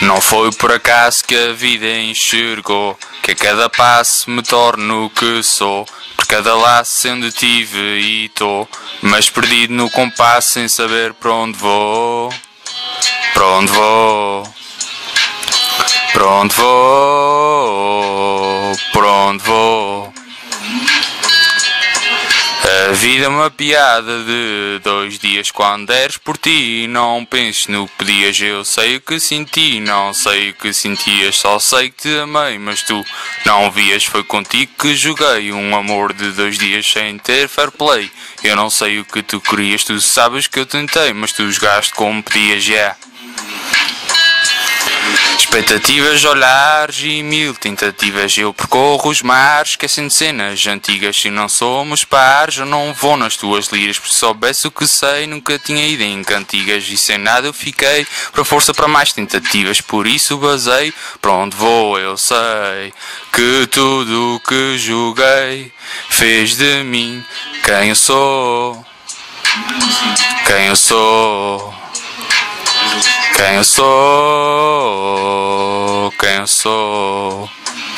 Não foi por acaso que a vida enxergou que a cada passo me torno o que sou. Por cada laço sendo tive e tô, mas perdido no compasso sem saber para onde vou. Para onde vou? Para onde vou? Para onde vou? A vida é uma piada de 2 dias. Quando deres por ti, não penses no que pedias. Eu sei o que senti, não sei o que sentias. Só sei que te amei, mas tu não vias. Foi contigo que joguei um amor de 2 dias sem ter fair play. Eu não sei o que tu querias, tu sabes que eu tentei, mas tu jogaste como pedias, yeah. Expectativas, olhares e 1000 tentativas. Eu percorro os mares, esquecendo cenas antigas. Se não somos pares, eu não vou nas tuas liras. Porque soubesse o que sei, nunca tinha ido em cantigas. E sem nada eu fiquei, para força para mais tentativas. Por isso basei, para onde vou eu sei. Que tudo o que julguei fez de mim quem eu sou. Quem eu sou. Quem eu sou, quem eu sou.